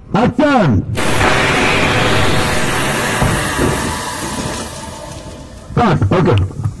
Action okay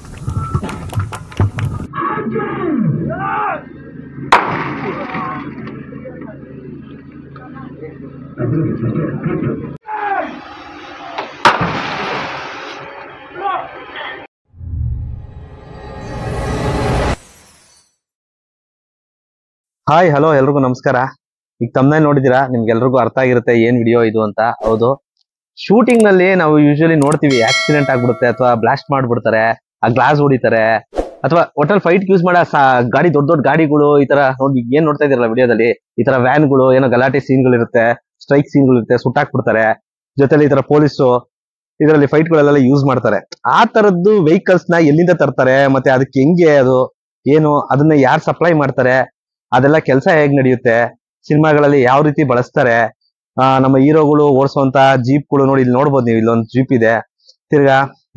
hi hello ಎಲ್ರಿಗೂ ನಮಸ್ಕಾರ. ಈಗ ತಮ್ಮನೇಲಿ ನೋಡಿದೀರಾ, ನಿಮ್ಗೆಲ್ರಿಗೂ ಅರ್ಥ ಆಗಿರುತ್ತೆ ಏನ್ ವಿಡಿಯೋ ಇದು ಅಂತ. ಹೌದು, ಶೂಟಿಂಗ್ ನಲ್ಲಿ ನಾವು ಯೂಶಲಿ ನೋಡ್ತೀವಿ ಆಕ್ಸಿಡೆಂಟ್ ಆಗ್ಬಿಡುತ್ತೆ ಅಥವಾ ಬ್ಲಾಸ್ಟ್ ಮಾಡ್ಬಿಡ್ತಾರೆ, ಆ ಗ್ಲಾಸ್ ಹೊಡಿತಾರೆ, ಅಥವಾ ಹೋಟೆಲ್ ಫೈಟ್ ಯೂಸ್ ಮಾಡೋ ಗಾಡಿ, ದೊಡ್ಡ ದೊಡ್ಡ ಗಾಡಿಗಳು ಈ ತರ ನೋಡಿ ಏನ್ ನೋಡ್ತಾ ಇದಿರಲ್ಲ ವಿಡಿಯೋದಲ್ಲಿ, ಈ ತರ ವ್ಯಾನ್ಗಳು ಏನೋ ಗಲಾಟೆ ಸೀನ್ಗಳು ಇರುತ್ತೆ, ಸ್ಟ್ರೈಕ್ ಸೀನ್ಗಳು ಇರುತ್ತೆ, ಸುಟ್ಟಾಕ್ಬಿಡ್ತಾರೆ. ಜೊತೆಲಿ ಈ ತರ ಪೊಲೀಸು ಇದರಲ್ಲಿ ಫೈಟ್ ಗಳೆಲ್ಲ ಯೂಸ್ ಮಾಡ್ತಾರೆ. ಆ ತರದ್ದು ವೆಹಿಕಲ್ಸ್ ನ ಎಲ್ಲಿಂದ ತರ್ತಾರೆ, ಮತ್ತೆ ಅದಕ್ಕೆ ಹೆಂಗೆ ಅದು ಏನು, ಅದನ್ನ ಯಾರು ಸಪ್ಲೈ ಮಾಡ್ತಾರೆ, ಅದೆಲ್ಲ ಕೆಲಸ ಹೇಗ್ ನಡೆಯುತ್ತೆ, ಸಿನಿಮಾಗಳಲ್ಲಿ ಯಾವ ರೀತಿ ಬಳಸ್ತಾರೆ, ನಮ್ಮ ಹೀರೋಗಳು ಓಡಿಸುವಂತ ಜೀಪ್ಗಳು ನೋಡಿ, ಇಲ್ಲಿ ನೋಡ್ಬೋದು ನೀವು, ಇಲ್ಲೊಂದು ಜೀಪ್ ಇದೆ, ತಿರ್ಗಾ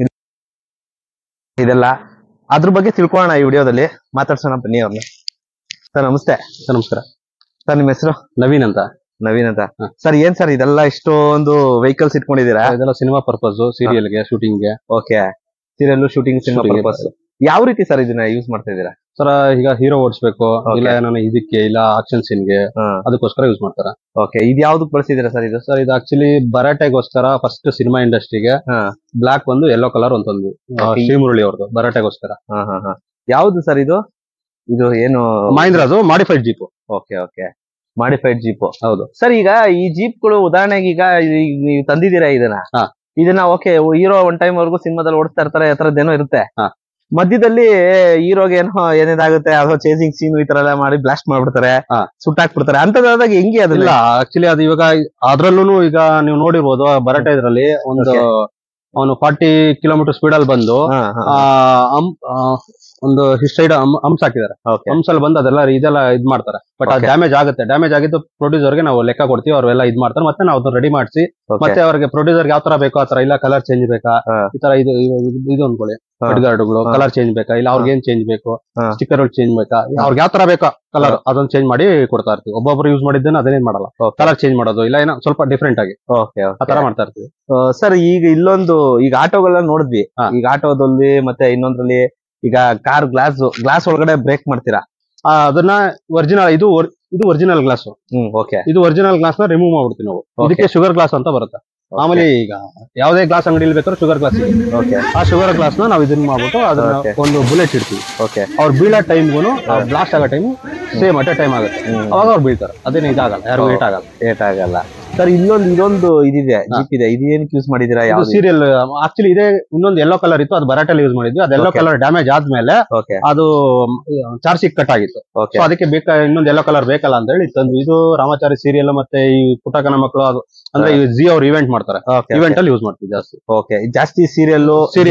ಇದೆಲ್ಲ ಅದ್ರ ಬಗ್ಗೆ ತಿಳ್ಕೊಳ್ಳೋಣ ಈ ವಿಡಿಯೋದಲ್ಲಿ. ಮಾತಾಡ್ಸೋಣ ಬನ್ನಿ ಅವ್ರನ್ನ. ಸರ್ ನಮಸ್ತೆ. ಸರ್ ನಮಸ್ಕಾರ. ಸರ್ ನಿಮ್ಮ ಹೆಸರು? ನವೀನ್ ಅಂತ. ನವೀನ್ ಅಂತ. ಸರ್ ಏನ್ ಸರ್ ಇದೆಲ್ಲ ಇಷ್ಟೊಂದು ವೆಹಿಕಲ್ಸ್ ಇಟ್ಕೊಂಡಿದ್ದೀರಾ? ಇದೆಲ್ಲ ಸಿನಿಮಾ ಪರ್ಪಸ್, ಸೀರಿಯಲ್ಗೆ, ಶೂಟಿಂಗ್ಗೆ. Okay, serial shooting, cinema purpose. ಯಾವ ರೀತಿ ಸರ್ ಇದನ್ನ ಯೂಸ್ ಮಾಡ್ತಾ ಇದ್ದೀರಾ? ಸರ್ ಈಗ ಹೀರೋ ಓಡಿಸ್ಬೇಕು, ಇಲ್ಲ ನಾನು ಇದಕ್ಕೆ, ಇಲ್ಲ ಆಕ್ಷನ್ ಸೀನ್ಗೆ, ಅದಕ್ಕೋಸ್ಕರ ಯೂಸ್ ಮಾಡ್ತಾರೆ. ಓಕೆ, ಇದು ಯಾವ್ದಕ್ ಬಳಸಿದೀರಾ ಸರ್ ಇದು? ಸರ್ ಇದು ಆಕ್ಚುಲಿ ಭರಾಟೆಗೋಸ್ಕರ ಫಸ್ಟ್ ಸಿನಿಮಾ ಇಂಡಸ್ಟ್ರಿಗೆ ಬ್ಲಾಕ್ ಒಂದು ಯೆಲ್ಲೋ ಕಲರ್ ಅಂತಂದು ಶ್ರೀಮುರಳಿ ಅವ್ರದ್ದು ಭರಾಟೆಗೋಸ್ಕರ. ಯಾವ್ದು ಸರ್ ಇದು? ಇದು ಏನು? ಮಹೀಂದ್ರಾದು modified jeep. Okay okay, modified jeep. ಹೌದು ಸರ್. ಈಗ ಈ ಜೀಪ್ಗಳು ಉದಾಹರಣೆಗೆ ಈಗ ನೀವು ತಂದಿದ್ದೀರಾ ಇದನ್ನ ಓಕೆ, ಹೀರೋ ಒನ್ ಟೈಮ್ ವರ್ಗು ಸಿನಿಮಾದಲ್ಲಿ ಓಡಿಸ್ತಾ ಇರ್ತಾರೆ, ಅದರದ್ದೇನೋ ಇರುತ್ತೆ. ಮಧ್ಯದಲ್ಲಿ ಹೀರೋಗೆ ಏನೋ ಏನೇನಾಗುತ್ತೆ, ಅಥವಾ ಚೇಸಿಂಗ್ ಸೀನ್ ಈ ತರ ಎಲ್ಲ ಮಾಡಿ ಬ್ಲಾಸ್ಟ್ ಮಾಡ್ಬಿಡ್ತಾರೆ, ಸುಟ್ಟಾಕ್ಬಿಡ್ತಾರೆ. ಅಂತದಾಗ ಹೆಂಗೆ ಅದಲ್ಲ? ಆಕ್ಚುಲಿ ಅದು ಇವಾಗ ಅದ್ರಲ್ಲೂ ಈಗ ನೀವು ನೋಡಿರ್ಬೋದು, ಭರಾಟೆ ಇದ್ರಲ್ಲಿ ಅವನು 40 ಕಿಲೋಮೀಟರ್ ಸ್ಪೀಡ್ ಅಲ್ಲಿ ಬಂದು ಒಂದು ಸೈಡ್ ಹಂಪ್ಸ್ ಹಾಕಿದ್ದಾರೆ. ಹಂಪ್ಸ್ ಅಲ್ಲಿ ಬಂದು ಅದೆಲ್ಲ ಇದೆಲ್ಲ ಇದ್ ಮಾಡ್ತಾರೆ. ಬಟ್ ಅದು ಡ್ಯಾಮೇಜ್ ಆಗುತ್ತೆ. ಡ್ಯಾಮೇಜ್ ಆಗಿದ್ದು ಪ್ರೊಡ್ಯೂಸರ್ಗೆ ನಾವು ಲೆಕ್ಕ ಕೊಡ್ತೀವಿ, ಅವ್ರೆಲ್ಲ ಇದ್ ಮಾಡ್ತಾರೆ. ಮತ್ತೆ ನಾವು ಅದನ್ನ ರೆಡಿ ಮಾಡಿಸಿ, ಮತ್ತೆ ಅವ್ರಿಗೆ ಪ್ರೊಡ್ಯೂಸರ್ ಯಾವ ತರ ಬೇಕೋ ಆ ತರ, ಇಲ್ಲ ಕಲರ್ ಚೇಂಜ್ ಬೇಕಾ, ಈ ತರ ಇದು ಅನ್ಕೊಳ್ಳಿ, ಗಾರ್ಡ್ಗಳು ಕಲರ್ ಚೇಂಜ್ ಬೇಕಾ, ಇಲ್ಲ ಅವ್ರಿಗೆ ಏನ್ ಚೇಂಜ್ ಬೇಕು, ಸ್ಟಿಕ್ಕರ್ ಚೇಂಜ್ ಬೇಕಾ, ಅವ್ರಿಗೆ ಯಾವ ತರ ಬೇಕಾ ಕಲರ್, ಅದನ್ನ ಚೇಂಜ್ ಮಾಡಿ ಕೊಡ್ತಾ ಇರ್ತೀವಿ. ಒಬ್ಬೊಬ್ರು ಯೂಸ್ ಮಾಡಿದ್ದೇನೆ ಅದನ್ನೇನ್ ಮಾಡಲ್ಲ, ಕಲರ್ ಚೇಂಜ್ ಮಾಡೋದು, ಇಲ್ಲ ಏನೋ ಸ್ವಲ್ಪ ಡಿಫ್ರೆಂಟ್ ಆಗಿ ಆ ತರ ಮಾಡ್ತಾ ಇರ್ತೀವಿ. ಸರ್ ಈಗ ಇಲ್ಲೊಂದು, ಈಗ ಆಟೋಗಳನ್ನ ನೋಡಿದ್ವಿ, ಈಗ ಆಟೋದಲ್ಲಿ ಮತ್ತೆ ಇನ್ನೊಂದ್ರಲ್ಲಿ ಈಗ ಕಾರ್ ಗ್ಲಾಸ್ ಒಳಗಡೆ ಬ್ರೇಕ್ ಮಾಡ್ತೀರಾ, ಅದನ್ನ ಒರಿಜಿನಲ್ ಇದು ಒರಿಜಿನಲ್ ಗ್ಲಾಸ್. ಓಕೆ, ಇದು ಒರಿಜಿನಲ್ ಗ್ಲಾಸ್ ನ ರಿಮೂವ್ ಮಾಡ್ಬಿಡ್ತೀವಿ ನಾವು. ಇದಕ್ಕೆ ಶುಗರ್ ಗ್ಲಾಸ್ ಅಂತ ಬರುತ್ತೆ. ಆಮೇಲೆ ಈಗ ಯಾವುದೇ ಗ್ಲಾಸ್ ಅಂಗಡಿಲಿ ಬೇಕಾದ್ರೆ ಶುಗರ್ ಗ್ಲಾಸ್. ಓಕೆ, ಆ ಶುಗರ್ ಗ್ಲಾಸ್ ನ ನಾವು ಇದನ್ನ ಮಾಡ್ಬಿಟ್ಟು ಅದನ್ನ ಒಂದು ಬುಲೆಟ್ ಇಡ್ತೀವಿ. ಓಕೆ, ಅವ್ರು ಬೀಳೋ ಟೈಮ್ಗೂ ಬ್ಲಾಸ್ಟ್ ಆಗೋ time same at a time ಆಗುತ್ತೆ. ಅವಾಗ ಅವ್ರು ಬೀಳ್ತಾರೆ. ಅದೇನು ಇದಾಗಲ್ಲ, ಯಾರು ಏಟ್ ಆಗಲ್ಲ. ಸರ್ ಇದೊಂದು ಇದಿದೆ, ಜೀಪ್ ಇದೆ, ಇದು ಏನಕ್ಕೆ ಯೂಸ್ ಮಾಡಿದೀರಾ? ಯಾವ್ದು ಸೀರಿಯಲ್ ಆಕ್ಚುಲಿ ಇದೆ. ಇನ್ನೊಂದು ಯೆಲ್ಲೋ ಕಲರ್ ಇತ್ತು, ಅದು ಭರಾಟೆಲ್ಲಿ ಯೂಸ್ ಮಾಡಿದ್ವಿ. ಅದು ಯೆಲ್ಲೋ ಕಲರ್ ಡ್ಯಾಮೇಜ್ ಆದ್ಮೇಲೆ ಅದು ಚಾರ್ಜ್ ಕಟ್ ಆಗಿತ್ತು. ಸೊ ಅದಕ್ಕೆ ಇನ್ನೊಂದು ಯೆಲ್ಲೋ ಕಲರ್ ಬೇಕಲ್ಲ ಅಂತ ಹೇಳಿ ತಂದು, ಇದು ರಾಮಾಚಾರಿ ಸೀರಿಯಲ್ ಮತ್ತೆ ಈ ಪುಟ್ಟಕನ ಮಕ್ಕಳು, ಅದು ಅಂದ್ರೆ ಜಿ ಅವ್ರು ಇವೆಂಟ್ ಮಾಡ್ತಾರೆ, ಇವೆಂಟ್ ಅಲ್ಲಿ ಯೂಸ್ ಮಾಡ್ತೀವಿ ಜಾಸ್ತಿ. ಓಕೆ, ಜಾಸ್ತಿ ಸೀರಿಯಲ್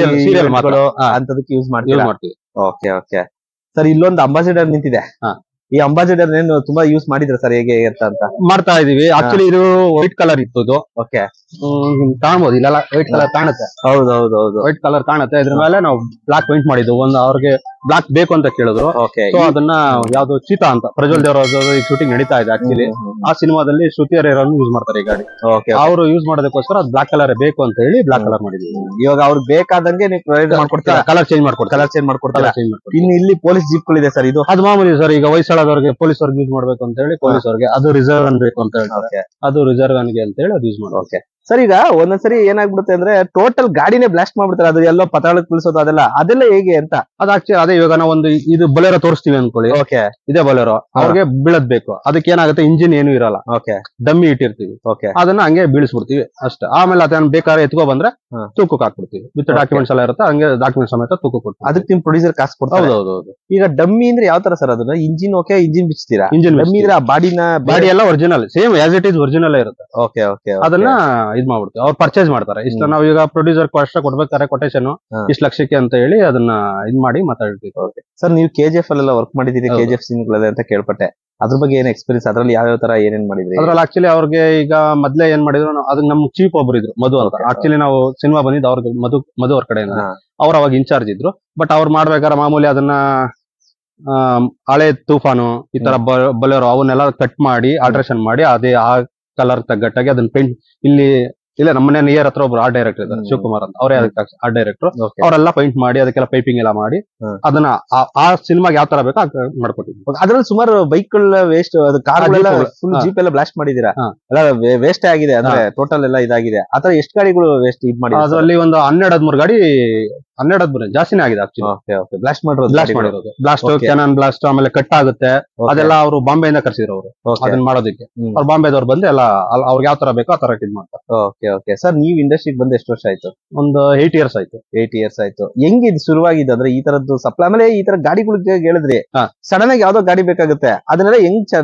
ಅಂತದಕ್ಕೆ ಯೂಸ್ ಮಾಡ್ತೀವಿ. Okay okay. ಸರ್ ಇಲ್ಲೊಂದು ಅಂಬಾಸಿಡರ್ ನಿಂತಿದೆ. ಈ ಅಂಬಾಸಿಡರ್ ಏನು ತುಂಬಾ ಯೂಸ್ ಮಾಡಿದ್ರೆ ಸರ್, ಹೇಗೆ ಅಂತ ಮಾಡ್ತಾ ಇದೀವಿ. ಆಕ್ಚುಲಿ ಇದು ವೈಟ್ ಕಲರ್ ಇತ್ತು ಇದು. ಓಕೆ, ಕಾಣ್ಬೋದು, ಇಲ್ಲೆಲ್ಲ ವೈಟ್ ಕಲರ್ ಕಾಣುತ್ತೆ. ಹೌದು, ವೈಟ್ ಕಲರ್ ಕಾಣುತ್ತೆ. ಇದ್ರ ಮೇಲೆ ನಾವು ಬ್ಲಾಕ್ ಪೇಂಟ್ ಮಾಡಿದ್ವು. ಒಂದು ಅವ್ರಿಗೆ ಬ್ಲಾಕ್ ಬೇಕು ಅಂತ ಕೇಳಿದ್ರು. ಸೊ ಅದನ್ನ ಯಾವ್ದು ಚೀತಾ ಅಂತ ಪ್ರಜ್ವಲ್ ದೇವರ ಶೂಟಿಂಗ್ ನಡೀತಾ ಇದೆ. ಆಕ್ಚುಲಿ ಆ ಸಿನಿಮಾದಲ್ಲಿ ಶ್ರುತಿ ಹರಿಹರನ್ ಯೂಸ್ ಮಾಡ್ತಾರೆ ಈ ಗಾಡಿ. ಅವರು ಯೂಸ್ ಮಾಡೋದಕ್ಕೋಸ್ಕರ ಅದು ಬ್ಲಾಕ್ ಕಲರ್ ಬೇಕು ಅಂತ ಹೇಳಿ ಬ್ಲಾಕ್ ಕಲರ್ ಮಾಡಿದ್ವಿ. ಇವಾಗ ಅವ್ರಿಗೆ ಬೇಕಾದಂಗೆ ನೀವು ಪ್ರೊವೈಡ್ ಮಾಡ್ಕೊಡ್ತೀರಾ, ಕಲರ್ ಚೇಂಜ್ ಮಾಡ್ಕೊಡ್ತಾರೆ. ಇನ್ನು ಇಲ್ಲಿ ಪೊಲೀಸ್ ಜೀಪ್ಗಳಿದೆ ಸರ್, ಇದು ಅದು ಮಾಮೂಲಿ ಸರ್. ಈಗ ವಯಸ್ಸಾದವ್ರಿಗೆ ಪೊಲೀಸ್ ಅವ್ರಿಗೆ ಯೂಸ್ ಮಾಡ್ಬೇಕು ಅಂತ ಹೇಳಿ ಪೊಲೀಸ್ ಅವ್ರಿಗೆ ಅದು ರಿಸರ್ವ್ ಅನ್ ಬೇಕು ಅಂತ ಹೇಳ್ತಾರೆ. ಅದು ರಿಸರ್ವ್ ಅನ್ಗೆ ಅಂತ ಹೇಳಿ ಅದು ಯೂಸ್ ಮಾಡೋಕೆ. ಸರ್ ಈಗ ಒಂದೊಂದ್ಸರಿ ಏನಾಗ್ಬಿಡುತ್ತೆ ಅಂದ್ರೆ ಟೋಟಲ್ ಗಾಡಿನೇ ಬ್ಲಾಸ್ಟ್ ಮಾಡ್ಬಿಡ್ತಾರೆ, ಅದು ಎಲ್ಲೋ ಪತಾಳಕ್ಕೆ ಬೀಳಿಸೋದು ಅದೆಲ್ಲ ಹೇಗೆ ಅಂತ. ಅದು ಆಕ್ಚುಲಿ ಅದೇ, ಇವಾಗ ನಾವು ಒಂದು ಇದು ಬೊಲೆರೋ ತೋರಿಸ್ತೀವಿ ಅನ್ಕೊಳ್ಳಿ. ಓಕೆ, ಇದೇ ಬೊಲೆರೋ ಅವ್ರಿಗೆ ಬೀಳದ್ ಬೇಕು. ಅದಕ್ಕೆ ಏನಾಗುತ್ತೆ, ಇಂಜಿನ್ ಏನು ಇರಲ್ಲ. ಓಕೆ, ಡಮ್ಮಿ ಇಟ್ಟಿರ್ತೀವಿ. ಓಕೆ, ಅದನ್ನ ಹಂಗೆ ಬೀಳಿಸ್ಬಿಡ್ತೀವಿ ಅಷ್ಟೇ. ಆಮೇಲೆ ಅದನ್ನ ಬೇಕಾದ್ರೆ ಎತ್ಕೊ ಬಂದ್ರೆ ತೂಕಕ್ಕೆ ಹಾಕ್ಬಿಡ್ತೀವಿ. ವಿತ್ ಡಾಕ್ಯುಮೆಂಟ್ಸ್ ಎಲ್ಲ ಇರುತ್ತೆ, ಹಂಗೆ ಡಾಕ್ಯುಮೆಂಟ್ ಸಮೇತ ತೂಕ ಕೊಡ್ತೀವಿ. ಅದಕ್ಕೆ ನಿಮ್ ಪ್ರೊಡ್ಯೂಸರ್ ಕಾಸು ಕೊಡ್ತಾರೆ. ಹೌದು. ಈಗ ಡಮ್ಮಿ ಅಂದ್ರೆ ಯಾವ ತರ ಸರ್? ಅದನ್ನ ಇಂಜಿನ್ ಓಕೆ, ಇಂಜಿನ್ ಬಿಚ್ತೀರಾ? ಇಂಜಿನ್ ಡಮ್ಮಿ ಅಂದ್ರೆ ಆ ಬಾಡಿ ಎಲ್ಲ original same as it is original ಇರುತ್ತೆ. ಓಕೆ ಓಕೆ, ಅದನ್ನ ಇದ್ ಮಾಡ್ಬಿಡ್ತೀವಿ. ಅವ್ರು ಪರ್ಚೇಸ್ ಮಾಡ್ತಾರೆ. ಇಷ್ಟ ನಾವು ಈಗ ಪ್ರೊಡ್ಯೂಸರ್ ಅಷ್ಟೇ ಕೊಡ್ಬೇಕಾರೆ ಕೊಟೇಶನ್ ಇಷ್ಟು ಲಕ್ಷಕ್ಕೆ ಅಂತ ಹೇಳಿ ಅದನ್ನ ಇದ್ ಮಾಡಿ ಮಾತಾಡ್ತೀವಿ. ಸರ್ ನೀವು KGF ಅಲ್ಲೆಲ್ಲ ವರ್ಕ್ ಮಾಡಿದೀರಿ, KGF ಸೀನ್ಗಳಲ್ಲಿ ಅಂತ ಕೇಳ್ಪಟ್ಟೆ. ಅದ್ರ ಬಗ್ಗೆ ಏನ್ ಎಕ್ಸ್ಪೀರಿಯನ್ಸ್, ಅದ್ರಲ್ಲಿ ಯಾವ ತರ ಏನೇನ್ ಮಾಡಿದ್ರಿ? ಅದ್ರಲ್ಲಿ ಆಕ್ಚುಲಿ ಅವ್ರಿಗೆ ಈಗ ಮೊದ್ಲೇ ಏನ್ ಮಾಡಿದ್ರು, ಅದಕ್ಕೆ ನಮ್ ಚೀಫ್ ಒಬ್ರು ಇದ್ರು, ಮಧು ಅಂತ. ಆಕ್ಚುಲಿ ನಾವು ಸಿನಿಮಾ ಬಂದಿದ್ದು ಅವ್ರಿಗೆ ಮಧು ಅವ್ರ ಕಡೆಯಿಂದ. ಅವ್ರು ಅವಾಗ ಇನ್ಚಾರ್ಜ್ ಇದ್ರು. ಬಟ್ ಅವ್ರು ಮಾಡ್ಬೇಕಾದ್ರೆ ಮಾಮೂಲಿ ಅದನ್ನ ಹಳೆ ತೂಫಾನು, ಈ ತರ ಬೊಲೆರೋ ಅವನ್ನೆಲ್ಲ ಕಟ್ ಮಾಡಿ ಆಲ್ಟ್ರೇಷನ್ ಮಾಡಿ ಅದೇ ಕಲರ್ ತಗ್ಗಟ್ಟಾಗಿ ಅದನ್ನ ಪೇಂಟ್ ಇಲ್ಲಿ ಇಲ್ಲ ನಮ್ಮನೆ ನಿಯರ್ ಹತ್ರ ಒಬ್ರು ಆರ್ಟ್ ಡೈರೆಕ್ಟರ್ ಇದ್ದಾರೆ ಶಿವಕುಮಾರ್ ಅಂತ ಅವರೇ ಅದಕ್ಕೆ ಆರ್ಟ್ ಡೈರೆಕ್ಟರ್ ಅವರೆಲ್ಲ ಪೇಂಟ್ ಮಾಡಿ ಅದಕ್ಕೆಲ್ಲ ಪೈಪಿಂಗ್ ಎಲ್ಲ ಮಾಡಿ ಅದನ್ನ ಆ ಸಿನಿಮಾಗೆ ಯಾವ ತರ ಬೇಕೋ ಮಾಡ್ಕೊಟ್ಟಿದ್ವಿ. ಅದ್ರಲ್ಲಿ ಸುಮಾರು ಬೈಕ್ಗಳ ವೇಸ್ಟ್ ಕಾರ್ಗಳೆಲ್ಲ ಫುಲ್ ಜೀಪ್ ಎಲ್ಲ ಬ್ಲಾಸ್ಟ್ ಮಾಡಿದೀರಾ, ಎಲ್ಲ ವೇಸ್ಟ್ ಆಗಿದೆ ಅಂದ್ರೆ ಟೋಟಲ್ ಎಲ್ಲ ಇದಾಗಿದೆ. ಆತರ ಎಷ್ಟು ಗಾಡಿಗಳು ವೇಸ್ಟ್ ಇದ್ ಮಾಡಿ? ಅದರಲ್ಲಿ ಒಂದು 12-13 ಗಾಡಿ 12-13 ಜಾಸ್ತಿನೇ ಆಗಿದೆ ಆಕ್ಚುಲಿ ಬ್ಲಾಸ್ಟ್ ಮಾಡಿರೋದು. ಬ್ಲಾಸ್ಟ್ ಕ್ಯಾನನ್ ಬ್ಲಾಸ್ಟ್ ಆಮೇಲೆ ಕಟ್ ಆಗುತ್ತೆ ಅದೆಲ್ಲ ಅವರು ಬಾಂಬೆಯಿಂದ ಕರ್ಸಿದ್ರು ಅವರು ಅದನ್ನ ಮಾಡೋದಕ್ಕೆ. ಅವ್ರು ಬಾಂಬೆದವ್ರು ಬಂದು ಎಲ್ಲ ಅವ್ರಿಗೆ ಯಾವ ತರ ಬೇಕೋ ಆ ತರ ಇದ್ ಮಾಡ್ತಾರೆ. ಓಕೆ ಸರ್, ನೀವ್ ಇಂಡಸ್ಟ್ರಿಗೆ ಬಂದು ಎಷ್ಟು ವರ್ಷ ಆಯ್ತು? ಒಂದು 8 years ಆಯ್ತು. 8 years ಆಯ್ತು. ಹೆಂಗ್ ಇದು ಶುರುವಾಗಿದೆ ಅಂದ್ರೆ ಈ ತರದ್ದು ಸಪ್ಲೈ, ಆಮೇಲೆ ಈ ತರ ಗಾಡಿಗಳಿಗೆ ಹೇಳಿದ್ರಿ ಸಡನ್ ಆಗಿ ಯಾವ್ದೋ ಗಾಡಿ ಬೇಕಾಗುತ್ತೆ, ಅದನ್ನೆಲ್ಲ ಹೆಂಗ್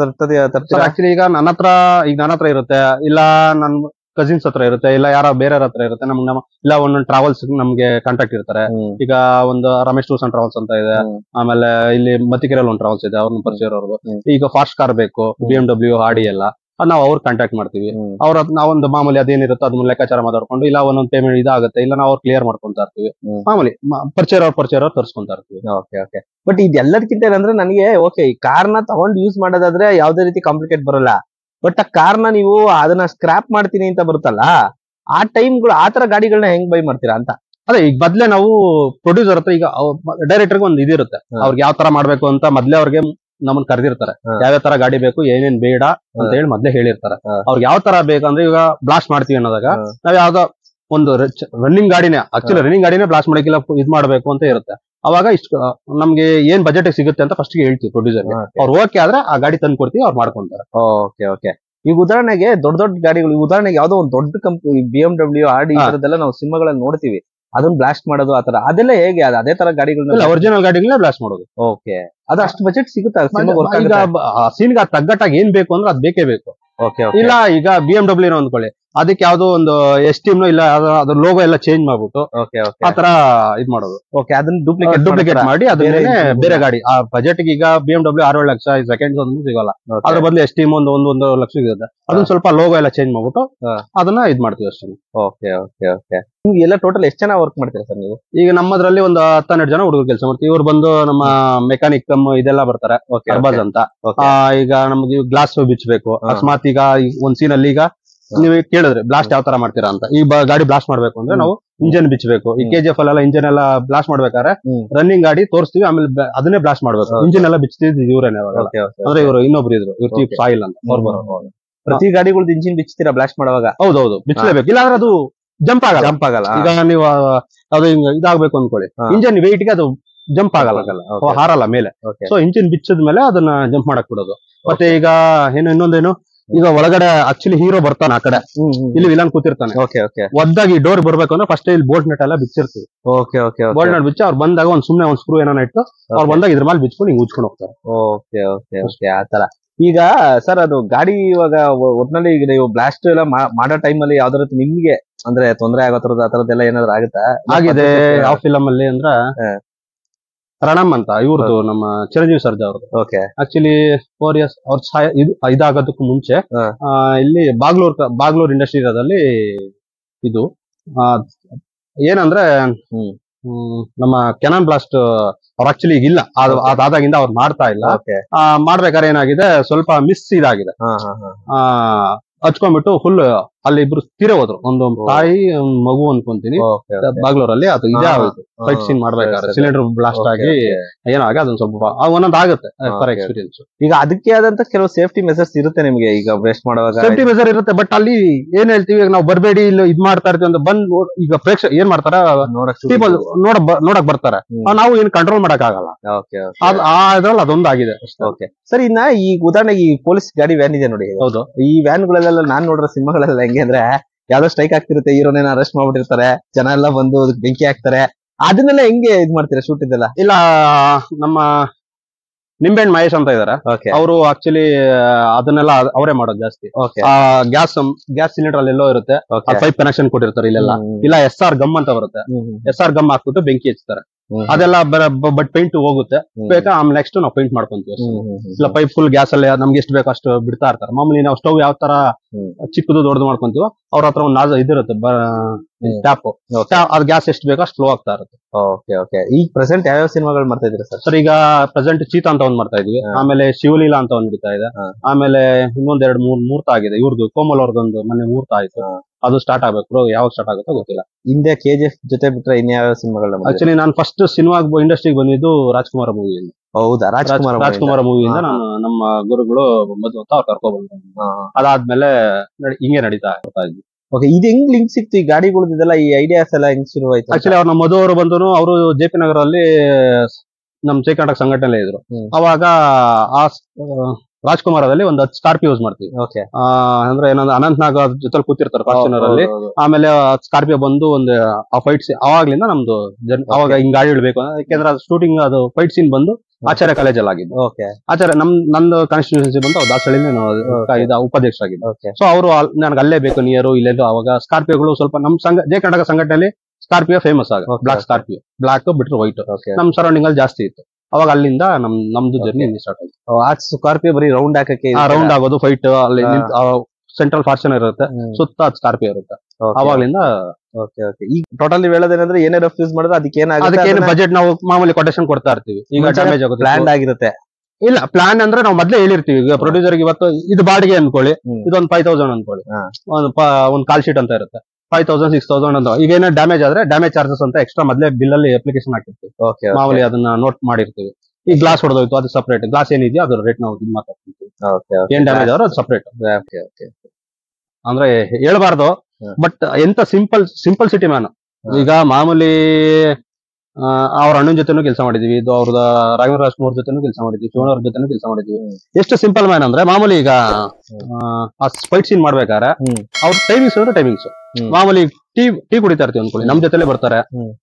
ಆಕ್ಚುಲಿ ಈಗ ನನ್ನ ಹತ್ರ ಇರುತ್ತೆ, ಇಲ್ಲ ನನ್ ಕಸಿನ್ಸ್ ಹತ್ರ ಇರುತ್ತೆ, ಇಲ್ಲ ಯಾರೋ ಬೇರೆ ಹತ್ರ ಇರುತ್ತೆ, ಇಲ್ಲ ಒಂದೊಂದು ಟ್ರಾವೆಲ್ಸ್ ನಮ್ಗೆ ಕಾಂಟ್ಯಾಕ್ಟ್ ಇರ್ತಾರೆ. ಈಗ ಒಂದು ರಮೇಶ್ ಟೂರ್ಸ್ ಅಂಡ್ ಟ್ರಾವೆಲ್ಸ್ ಅಂತ ಇದೆ, ಆಮೇಲೆ ಇಲ್ಲಿ ಮತ್ತಿಕೆರೆಯಲ್ಲಿ ಒಂದು ಟ್ರಾವೆಲ್ಸ್ ಇದೆ, ಅವ್ರನ್ನ ಪರಿಚಯ ಅವ್ರದ್ದು. ಈಗ ಫಾಸ್ಟ್ ಕಾರ್ ಬೇಕು, BMW ಆಡಿ ಎಲ್ಲ ನಾವು ಅವ್ರು ಕಾಂಟ್ಯಾಕ್ಟ್ ಮಾಡ್ತೀವಿ. ಅವ್ರ ನಾವೊಂದು ಮಾಮೂಲಿ ಅದೇನಿರುತ್ತೋ ಅದನ್ನ ಲೆಕ್ಕಾಚಾರ ಮಾತಾಡ್ಕೊಂಡು, ಇಲ್ಲ ಒಂದೊಂದು ಪೇಮೆಂಟ್ ಇದಾಗುತ್ತೆ, ಇಲ್ಲ ನಾವು ಅವ್ರು ಕ್ಲಿಯರ್ ಮಾಡ್ಕೊಂತಾ ಇರ್ತೀವಿ. ಮಾಮೂಲಿ ಪರಿಚಯ ತರಿಸ್ಕೊಂತಾ ಇರ್ತೀವಿ. ಓಕೆ ಬಟ್ ಇದೆಲ್ಲದಕ್ಕಿಂತ ಏನಂದ್ರೆ ನನಗೆ ಈ ಕಾರ್ನ ತಗೊಂಡು ಯೂಸ್ ಮಾಡೋದಾದ್ರೆ ಯಾವ್ದೇ ರೀತಿ ಕಾಂಪ್ಲಿಕೇಟ್ ಬರಲ್ಲ. ಬಟ್ ಆ ಕಾರ್ನ ನೀವು ಅದನ್ನ ಸ್ಕ್ರಾಪ್ ಮಾಡ್ತೀನಿ ಅಂತ ಬರುತ್ತಲ್ಲ, ಆ ಟೈಮ್ಗಳು ಆತರ ಗಾಡಿಗಳನ್ನ ಹೆಂಗ್ ಬೈ ಮಾಡ್ತೀರಾ ಅಂತ. ಅದೇ ಈಗ ಮೊದ್ಲೇ ನಾವು ಪ್ರೊಡ್ಯೂಸರ್ ಹತ್ರ ಈಗ ಡೈರೆಕ್ಟರ್ಗೆ ಒಂದು ಇದಿರುತ್ತೆ, ಅವ್ರಿಗೆ ಯಾವ ತರ ಮಾಡ್ಬೇಕು ಅಂತ ಮೊದ್ಲೇ ಅವ್ರಿಗೆ ನಮ್ಮನ್ನ ಕರೆದಿರ್ತಾರೆ. ಯಾವ್ಯಾವ ತರ ಗಾಡಿ ಬೇಕು, ಏನೇನ್ ಬೇಡ ಅಂತ ಹೇಳಿ ಮೊದ್ಲೇ ಹೇಳಿರ್ತಾರೆ. ಅವ್ರಿಗೆ ಯಾವ ತರ ಬೇಕಂದ್ರೆ ಈಗ ಬ್ಲಾಸ್ಟ್ ಮಾಡ್ತೀವಿ ಅನ್ನೋದಾಗ ನಾವ್ ಯಾವ್ದೋ ಒಂದು ರನ್ನಿಂಗ್ ಗಾಡಿನೇ, ಆಕ್ಚುಲಿ ರನ್ನಿಂಗ್ ಗಾಡಿನೇ ಬ್ಲಾಸ್ಟ್ ಮಾಡಕ್ಕಿಲ್ಲ ಇದ್ ಮಾಡ್ಬೇಕು ಅಂತ ಇರುತ್ತೆ. ಅವಾಗ ಇಷ್ಟು ನಮ್ಗೆ ಏನ್ ಬಜೆಟ್ ಸಿಗುತ್ತೆ ಅಂತ ಫಸ್ಟ್ ಹೇಳ್ತೀವಿ ಪ್ರೊಡ್ಯೂಸರ್ಗೆ. ಅವ್ರು ಓಕೆ ಆದ್ರೆ ಆ ಗಾಡಿ ತಂದು ಕೊಡ್ತೀವಿ, ಅವ್ರು ಮಾಡ್ಕೊಂತಾರೆ. ಓಕೆ ಈಗ ಉದಾಹರಣೆಗೆ ದೊಡ್ಡ ಗಾಡಿಗಳು, ಉದಾಹರಣೆಗೆ ಯಾವ್ದೋ ಒಂದು ದೊಡ್ಡ ಕಂಪನಿ BMW ಆಡಿ ಇದೆಲ್ಲ ನಾವು ಸಿನಿಮಾಗಳಲ್ಲಿ ನೋಡ್ತೀವಿ, ಅದನ್ನ ಬ್ಲಾಸ್ಟ್ ಮಾಡೋದು ಆತರ, ಅದೆಲ್ಲ ಹೇಗೆ? ಅದೇ ತರ ಗಾಡಿಗಳನ್ನ ಒರಿಜಿನಲ್ ಗಾಡಿಗಳನ್ನ ಬ್ಲಾಸ್ಟ್ ಮಾಡೋದು. ಓಕೆ, ಅದು ಅಷ್ಟು ಬಜೆಟ್ ಸಿಗುತ್ತಾ? ಈಗ ಸೀನ್ಗೆ ತಗ್ಗಟ್ಟಾಗಿ ಏನ್ ಬೇಕು ಅಂದ್ರೆ ಅದ್ ಬೇಕೇ ಬೇಕು. ಇಲ್ಲ ಈಗ BMW ಅಂದ್ಕೊಳ್ಳಿ, ಅದಕ್ಕೆ ಯಾವ್ದೋ ಒಂದು ಎಸ್ಟಿಮ್ ಇಲ್ಲ ಅದ್ರ ಲೋಗೋ ಎಲ್ಲ ಚೇಂಜ್ ಮಾಡ್ಬಿಟ್ಟು ಆತರ ಇದ್ ಮಾಡೋದು. ಅದನ್ನ ಡೂಪ್ಲಿಕೇಟ್ ಮಾಡಿ ಅದನ್ನೇ ಬೇರೆ ಗಾಡಿ ಆ ಬಜೆಟ್ ಈಗ BMW 6-7 ಲಕ್ಷ ಸೆಕೆಂಡ್ಸ್ ಒಂದು ಸಿಗಲ್ಲ, ಅದ್ರ ಬದಲು ಎಸ್ಟಿಮ್ ಒಂದು ಲಕ್ಷ ಸಿಗುತ್ತೆ. ಅದನ್ನ ಸ್ವಲ್ಪ ಲೋಗೋ ಎಲ್ಲ ಚೇಂಜ್ ಮಾಡ್ಬಿಟ್ಟು ಅದನ್ನ ಇದ್ ಮಾಡ್ತೀವಿ ಅಷ್ಟೇ. ಓಕೆ ನಿಮ್ಗೆ ಎಲ್ಲ ಟೋಟಲ್ ಎಷ್ಟು ಜನ ವರ್ಕ್ ಮಾಡ್ತೀರಾ ಸರ್ ನೀವು? ಈಗ ನಮ್ಮದ್ರಲ್ಲಿ ಒಂದು 10-12 ಜನ ಹುಡುಗರು ಕೆಲಸ ಮಾಡ್ತೀವಿ. ಇವ್ರು ಬಂದು ನಮ್ಮ ಮೆಕ್ಯಾನಿಕ್ ಇದೆಲ್ಲ ಬರ್ತಾರೆ, ಅರ್ಬಾಜ್ ಅಂತ. ಈಗ ನಮ್ಗೆ ಗ್ಲಾಸ್ ಬಿಚ್ಚಬೇಕು, ಅಕಸ್ಮಾತ್ ಈಗ ಒಂದ್ ಸೀನ್ ಅಲ್ಲಿ ಈಗ ನೀವು ಕೇಳಿದ್ರೆ ಬ್ಲಾಸ್ಟ್ ಯಾವ ತರ ಮಾಡ್ತೀರಾ ಅಂತ. ಈ ಗಾಡಿ ಬ್ಲಾಸ್ಟ್ ಮಾಡ್ಬೇಕು ಅಂದ್ರೆ ನಾವು ಇಂಜಿನ್ ಬಿಚ್ಚಬೇಕು. ಈ KGF ಅಲ್ಲೆಲ್ಲ ಇಂಜಿನ್ ಎಲ್ಲ ಬ್ಲಾಸ್ಟ್ ಮಾಡ್ಬೇಕಾದ್ರೆ ರನ್ನಿಂಗ್ ಗಾಡಿ ತೋರಿಸ್ತೀವಿ, ಆಮೇಲೆ ಅದನ್ನೇ ಬ್ಲಾಸ್ಟ್ ಮಾಡ್ಬೇಕು. ಇಂಜಿನ್ ಎಲ್ಲ ಬಿಚ್ತಿದ್ ಇವ್ರೇನೆ ಅಂದ್ರೆ ಇವರು ಇನ್ನೊಬ್ರು ಇದ್ರು, ಇವ್ರು ಚೀಫ್ ಸಾಯಿಲ್ ಅಂತ ಅವ್ರು ಬರೋರು. ಪ್ರತಿ ಗಾಡಿಗಳ್ದು ಇಂಜಿನ್ ಬಿಚ್ತೀರಾ ಬ್ಲಾಸ್ಟ್ ಮಾಡುವಾಗ? ಹೌದೌದು, ಬಿಚ್ಚಲೇಬೇಕು, ಇಲ್ಲಾಂದ್ರೆ ಅದು ಜಂಪ್ ಆಗಲ್ಲ. ಈಗ ನೀವು ಅದು ಇದಾಗಬೇಕು ಅನ್ಕೊಳ್ಳಿ, ಇಂಜಿನ್ ವೆಯ್ಟ್ ಗೆ ಅದು ಜಂಪ್ ಆಗಲ್ಲ, ಹಾರಲ್ಲ ಮೇಲೆ. ಸೊ ಇಂಜಿನ್ ಬಿಚ್ಚದ ಮೇಲೆ ಅದನ್ನ ಜಂಪ್ ಮಾಡಕ್ ಬಿಡೋದು. ಮತ್ತೆ ಈಗ ಇನ್ನೊಂದೇನು, ಈಗ ಒಳಗಡೆ ಆಕ್ಚುಲಿ ಹೀರೋ ಬರ್ತಾನೆ ಆ ಕಡೆ, ಇಲ್ಲಿ ವಿಲನ್ ಕೂತಿರ್ತಾನೆ. ಒದ್ದಾಗಿ ಡೋರ್ ಬರ್ಬೇಕು ಅಂದ್ರೆ ಫಸ್ಟ್ ಇಲ್ಲಿ ಬೋಲ್ಟ್ ನಟ್ ಎಲ್ಲ ಬಿಚ್ಚಿರ್ತೀವಿ. ಬೋಲ್ಟ್ ನಟ್ ಬಿಚ್ಚಿ ಅವ್ರು ಬಂದಾಗ ಒಂದ್ ಸುಮ್ನೆ ಒಂದ್ ಸ್ಕ್ರೂ ಏನೋ ಇಟ್ಟು ಅವ್ರು ಬಂದಾಗ ಇದ್ರ ಮೇಲೆ ಬಿಚ್ಕೊಂಡು ಹಿಂಗ್ ಉಜ್ಕೊಂಡು ಹೋಗ್ತಾರೆ. ಆತರ. ಈಗ ಸರ್ ಅದು ಗಾಡಿ ಇವಾಗ ಒಟ್ನಲ್ಲಿ ಈಗ ನೀವು ಬ್ಲಾಸ್ಟ್ ಎಲ್ಲ ಮಾಡೋ ಟೈಮ್ ಅಲ್ಲಿ ಯಾವ್ದಾರ ನಿಮ್ಗೆ ಅಂದ್ರೆ ತೊಂದರೆ ಆಗೋ ತರದ್ ಆ ತರದ್ದೆಲ್ಲ ಏನಾದ್ರು ಆಗುತ್ತಾ? ಆಗಿದೆ. ಯಾವ ಫಿಲಮ್ ಅಲ್ಲಿ ಅಂದ್ರ ರಣಮ್ ಅಂತ ಇವ್ರದ್ದು, ನಮ್ಮ ಚಿರಂಜೀವಿ ಸರ್ಜಾ ಅವ್ರದ್ದು. ಆಕ್ಚುಲಿ 4 years ಅವ್ರ ಇದಾಗೋದಕ್ಕೂ ಮುಂಚೆ ಇಲ್ಲಿ ಬಾಗ್ಲೂರ್ ಇಂಡಸ್ಟ್ರಿ ಇರೋದಲ್ಲಿ ಇದು ಏನಂದ್ರೆ ನಮ್ಮ ಕೆನಾನ್ ಬ್ಲಾಸ್ಟ್ ಅವ್ರು ಆಕ್ಚುಲಿ ಈಗ ಇಲ್ಲ, ಅದಾದಾಗಿಂದ ಅವ್ರು ಮಾಡ್ತಾ ಇಲ್ಲ. ಮಾಡ್ಬೇಕಾದ್ರೆ ಏನಾಗಿದೆ, ಸ್ವಲ್ಪ ಮಿಸ್ ಇದಾಗಿದೆ, ಹಚ್ಕೊಂಡ್ಬಿಟ್ಟು ಫುಲ್ ಅಲ್ಲಿ ಇಬ್ರು ತೀರ ಹೋದ್ರು. ಒಂದು ತಾಯಿ ಮಗು ಅನ್ಕೊಂತೀನಿ ಬಾಗ್ಲೂರಲ್ಲಿ. ಅದು ಇದೇ ಆಗೋಯ್ತು ಫೈಟ್ ಸೀನ್ ಮಾಡ್ಬೇಕಾದ್ರೆ, ಸಿಲಿಂಡರ್ ಬ್ಲಾಸ್ಟ್ ಆಗಿ ಏನಾಗ ಅದೊಂದು ಸ್ವಲ್ಪ ಒಂದೊಂದು ಆಗುತ್ತೆ ಫಾರ್ ಎಕ್ಸ್ಪೀರಿಯನ್ಸ್. ಈಗ ಅದಕ್ಕೆ ಆದಂತ ಕೆಲವು ಸೇಫ್ಟಿ ಮೆಸರ್ಸ್ ಇರುತ್ತೆ ನಿಮಗೆ, ಈಗ ಬ್ರೇಸ್ಟ್ ಮಾಡುವಾಗ ಸೇಫ್ಟಿ ಮೆಸರ್ ಇರುತ್ತೆ. ಬಟ್ ಅಲ್ಲಿ ಏನ್ ಹೇಳ್ತೀವಿ, ಈಗ ನಾವು ಬರ್ಬೇಡಿ ಇಲ್ಲಿ ಇದ್ ಮಾಡ್ತಾ ಇರ್ತೀವಿ ಅಂತ ಬಂದು ಈಗ ಪ್ರೇಕ್ಷಕ ಏನ್ ಮಾಡ್ತಾರ, ಪೀಪಲ್ ನೋಡಕ್ ಬರ್ತಾರೆ, ನಾವು ಏನ್ ಕಂಟ್ರೋಲ್ ಮಾಡಕ್ ಆಗಲ್ಲ. ಅದ್ರಲ್ಲಿ ಅದೊಂದು ಆಗಿದೆ. ಸರ್, ಇನ್ನ ಈ ಉದಾಹರಣೆಗೆ ಈ ಪೊಲೀಸ್ ಗಾಡಿ ವ್ಯಾನ್ ಇದೆ ನೋಡಿ, ಹೌದು, ಈ ವ್ಯಾನ್ಗಳೆಲ್ಲ ನಾನ್ ನೋಡಿರೋ ಸಿನಿಮಾಗಳೆಲ್ಲ ಹೆಂಗೆ ಅಂದ್ರೆ ಯಾವ್ದೋ ಸ್ಟ್ರೈಕ್ ಆಗ್ತಿರುತ್ತೆ, ಹೀರೋನೇನ ಅರೆಸ್ಟ್ ಮಾಡ್ಬಿಟ್ಟಿರ್ತಾರೆ, ಜನ ಎಲ್ಲ ಬಂದು ಬೆಂಕಿ ಹಾಕ್ತಾರೆ, ಅದನ್ನೆಲ್ಲ ಹೆಂಗೆ ಇದ್ ಮಾಡ್ತೀರಾ ಶೂಟ್ ಇದೆಲ್ಲ? ಇಲ್ಲ, ನಮ್ಮ ನಿಂಬೆಹಣ್ಣು ಮಹೇಶ್ ಅಂತ ಇದಾರೆ, ಅವರು ಆಕ್ಚುಲಿ ಅದನ್ನೆಲ್ಲ ಅವರೇ ಮಾಡೋದು ಜಾಸ್ತಿ. ಗ್ಯಾಸ್ ಸಿಲಿಂಡರ್ ಅಲ್ಲಿ ಎಲ್ಲೋ ಇರುತ್ತೆ, ಪೈಪ್ ಕನೆಕ್ಷನ್ ಕೊಟ್ಟಿರ್ತಾರೆ ಇಲ್ಲೆಲ್ಲ. ಇಲ್ಲ SR ಗಮ್ ಅಂತ ಬರುತ್ತೆ, SR ಗಮ್ ಹಾಕ್ಬಿಟ್ಟು ಬೆಂಕಿ ಹಚ್ತಾರೆ. ಅದೆಲ್ಲ ಬಟ್ ಪೇಂಟ್ ಹೋಗುತ್ತೆ ಬೇಕಾ, ಆಮೇಲೆ ನೆಕ್ಸ್ಟ್ ನಾವು ಪೇಂಟ್ ಮಾಡ್ಕೊಂತೀವಿ. ಇಲ್ಲ ಪೈಪ್ ಫುಲ್ ಗ್ಯಾಸ್ ಅಲ್ಲಿ ನಮ್ಗೆ ಎಷ್ಟು ಬೇಕೋ ಅಷ್ಟು ಬಿಡ್ತಾ ಇರ್ತಾರೆ. ಮಾಮೂಲಿ ನಾವು ಸ್ಟವ್ ಯಾವ ತರ ಚಿಕ್ಕದು ದೊಡ್ಡದು ಮಾಡ್ಕೊಂತೀವೋ ಅವ್ರ ಹತ್ರ ಒಂದು ಇದಿರುತ್ತೆ ಟ್ಯಾಪ್, ಅದು ಗ್ಯಾಸ್ ಎಷ್ಟು ಬೇಕೋ ಅಷ್ಟು ಫ್ಲೋ ಆಗ್ತಾ ಇರುತ್ತೆ. Okay okay. ಈಗ ಪ್ರೆಸೆಂಟ್ ಯಾವ ಸಿನಿಮಾಗಳು ಮಾಡ್ತಾ ಇದ್ದೀರಾ ಸರ್? ಸರ್ ಈಗ ಪ್ರೆಸೆಂಟ್ ಚೀತಾ ಅಂತ ಒಂದ್ ಮಾಡ್ತಾ ಇದೀವಿ, ಆಮೇಲೆ ಶಿವಲೀಲಾ ಅಂತ ಒಂದ್ ನಡೀತಾ ಇದೆ, ಆಮೇಲೆ ಇನ್ನೊಂದ್ ಎರಡು ಮುಹೂರ್ತ ಆಗಿದೆ. ಇವ್ರದ್ದು ಕೋಮಲ್ ಅವ್ರದ್ದೊಂದು ಮೊನ್ನೆ ಮುಹೂರ್ತ ಆಯ್ತು, ಅದು ಸ್ಟಾರ್ಟ್ ಆಗ್ಬೇಕು. ಯಾವಾಗ ಸ್ಟಾರ್ಟ್ ಆಗುತ್ತೋ ಗೊತ್ತಿಲ್ಲ. ಹಿಂದೆ KGF ಜೊತೆ ಬಿಟ್ರೆ ಇನ್ಯಾವ ಸಿನಿಮಾಗಳು? ಆಕ್ಚುಲಿ ನಾನು ಫಸ್ಟ್ ಸಿನಿಮಾ ಇಂಡಸ್ಟ್ರಿಗೆ ಬಂದಿದ್ದು ರಾಜ್ಕುಮಾರ ಮೂವಿಯಿಂದ. ಹೌದಾ? ರಾಜ್ಕುಮಾರ ಮೂವಿಯಿಂದ ನಾನು ನಮ್ಮ ಗುರುಗಳು ಮದುವೆ ಅಂತ ಅವ್ರು ಕರ್ಕೊ ಬಂದ್ರು. ಅದಾದ್ಮೇಲೆ ಹಿಂಗೆ ನಡೀತಾ ಇದ್ವಿ. ಓಕೆ, ಇದು ಹೆಂಗ್ ಲಿಂಕ್ ಸಿಕ್ತು ಈ ಗಾಡಿಗಳದೆಲ್ಲ? ಈ ಐಡಿಯಾಸ್ ಎಲ್ಲ ಹೆಂಗ್ ಶುರು ಆಯ್ತು? ಆಕ್ಚುಲಿ ಅವ್ರ ನಮ್ಮ ಮಧು ಅವರು ಬಂದ್ರು, ಅವರು JP ನಗರಲ್ಲಿ ನಮ್ ಜೈ ಕರ್ನಾಟಕ ಸಂಘಟನೆ ಇದ್ರು. ಅವಾಗ ಆ ರಾಜ್ಕುಮಾರದಲ್ಲಿ ಒಂದು 10 ಸ್ಕಾರ್ಪಿಯೋ ಯೂಸ್ ಮಾಡ್ತೀವಿ. ಅಂದ್ರೆ ಏನಂದ್ರೆ ಅನಂತ್ ನಾಗ್ ಜೊತೆ ಕೂತಿರ್ತಾರೆ ಫಾರ್ಚುನರ್ ಅಲ್ಲಿ. ಆಮೇಲೆ ಸ್ಕಾರ್ಪಿಯೋ ಬಂದು ಒಂದು ಆ ಫೈಟ್ ಅವಾಗ್ಲಿಂದ ನಮ್ದು ಅವಾಗ ಹಿಂಗ್ ಗಾಡಿ ಇಡ್ಬೇಕು, ಯಾಕೆಂದ್ರೆ ಅದು ಶೂಟಿಂಗ್ ಅದು ಫೈಟ್ ಸೀನ್ ಬಂದು ಆಚಾರ್ಯ ಕಾಲೇಜಲ್ಲಿ ಆಗಿದ್ದು. ಆಚಾರ್ಯ ನಂದು ಕಾನ್ಸ್ಟಿಟ್ಯೂನ್ಸಿ ಬಂದು ದಾಸಹಳ್ಳಿ ಉಪಾಧ್ಯಕ್ಷರಾಗಿದ್ದು. ಸೊ ಅವರು ನನಗೆ ಅಲ್ಲೇ ಬೇಕು ನಿಯರು ಇಲ್ಲೆಲ್ಲೋ. ಅವಾಗ ಸ್ಕಾರ್ಪಿಯೋಗಳು ಸ್ವಲ್ಪ ನಮ್ ಜೈ ಕರ್ನಾಟಕ ಸಂಘಟನೆಯಲ್ಲಿ ಸ್ಕಾರ್ಪಿಯೋ ಫೇಮಸ್ ಆಗ, ಬ್ಲಾಕ್ ಸ್ಕಾರ್ಪಿಯೋ, ಬ್ಲಾಕ್ ಬಿಟ್ರೆ ವೈಟ್ ನಮ್ ಸರೌಂಡಿಂಗ್ ಅಲ್ಲಿ ಜಾಸ್ತಿ ಇತ್ತು. ಅವಾಗ ಅಲ್ಲಿಂದ ನಮ್ದು ಜರ್ನಿ ಸ್ಟಾರ್ಟ್ ಆಯ್ತು. ಆ ಸ್ಕಾರ್ಪಿಯೋ ಬರೀ ರೌಂಡ್ ಹಾಕಕ್ಕೆ, ರೌಂಡ್ ಆಗೋದು, ಫೈಟ್ ಅಲ್ಲಿ ಸೆಂಟ್ರಲ್ ಫಾರ್ಚುನರ್ ಇರುತ್ತೆ, ಸುತ್ತ ಸ್ಕಾರ್ಪಿಯೋ ಇರುತ್ತೆ. ಅವಾಗ್ಲಿಂದ ಈಗ ಟೋಟಲಿ ಹೇಳೋದೇನಂದ್ರೆ ಏನೇ ರಫ್ ಯೂಸ್ ಮಾಡಿದ್ರೆ ಅದಕ್ಕೆ ಬಜೆಟ್ ನಾವು ಮಾಮೂಲಿ ಕೊಟೇಶನ್ ಕೊಡ್ತಾ ಇರ್ತೀವಿ. ಈಗ ಡ್ಯಾಮೇಜ್ ಆಗುತ್ತೆ, ಪ್ಲಾನ್ ಆಗಿರುತ್ತೆ. ಇಲ್ಲ, ಪ್ಲಾನ್ ಅಂದ್ರೆ ನಾವು ಮೊದ್ಲೇ ಹೇಳಿರ್ತೀವಿ. ಈಗ ಪ್ರೊಡ್ಯೂಸರ್ಗೆ ಇವತ್ತು ಇದು ಬಾಡಿಗೆ ಅನ್ಕೊಳ್ಳಿ, ಇದೊಂದು 5000 ಅನ್ಕೊಳ್ಳಿ, ಒಂದು ಕಾಲ್ ಶೀಟ್ ಅಂತ ಇರುತ್ತೆ, 5000 6000 ಅಂತ. ಈಗ ಏನೋ ಡ್ಯಾಮೇಜ್ ಆದ್ರೆ ಡ್ಯಾಮೇಜ್ ಚಾರ್ಜಸ್ ಅಂತ ಎಕ್ಸ್ಟ್ರಾ ಮೊದಲೇ ಬಿಲ್ ಅಲ್ಲಿ ಅಪ್ಲಿಕೇಶನ್ ಹಾಕಿರ್ತೀವಿ. ಮಾಮೂಲಿ ಅದನ್ನ ನೋಟ್ ಮಾಡಿರ್ತೀವಿ. ಈ ಗ್ಲಾಸ್ ಹೊಡೆದೋಯ್ತು ಅದು ಸಪರೇಟ್, ಗ್ಲಾಸ್ ಏನಿದೆಯೋ ಅದ್ರ ರೇಟ್ ನಾವು ಇದು ಮಾತಾಡ್ತೀವಿ. ಏನ್ ಡ್ಯಾಮೇಜ್ ಆದ್ರೆ ಅದು ಸಪರೇಟ್. ಅಂದ್ರೆ ಹೇಳ್ಬಾರ್ದು, ಬಟ್ ಎಂತ ಸಿಂಪಲ್ ಸಿಟಿ ಮ್ಯಾನ್. ಈಗ ಮಾಮೂಲಿ ಅವ್ರ ಅಣ್ಣನ ಜೊತೆನೂ ಕೆಲಸ ಮಾಡಿದೀವಿ, ಇದು ಅವ್ರದ ರಾಘವೇಂದ್ರ ರಾಜ್ಕುಮಾರ್ ಜೊತೆನೂ ಕೆಲಸ ಮಾಡಿದ್ವಿ, ಶಿವಣ್ಣ ಅವ್ರ ಜೊತೆನೂ ಕೆಲಸ ಮಾಡಿದ್ವಿ. ಎಷ್ಟು ಸಿಂಪಲ್ ಮ್ಯಾನ್ ಅಂದ್ರೆ ಮಾಮೂಲಿ ಈಗ ಆ ಫೈಟ್ ಸೀನ್ ಮಾಡ್ಬೇಕಾದ್ರೆ ಅವ್ರ ಟೈಮಿಂಗ್ಸ್ ಅಂದ್ರೆ ಟೈಮಿಂಗ್ಸ್. ಮಾಮೂಲಿ ಟೀ ಕುಡಿತಾ ಇರ್ತೀವಿ ಅನ್ಕೊಳ್ಳಿ, ನಮ್ ಜೊತೆಲೆ ಬರ್ತಾರೆ.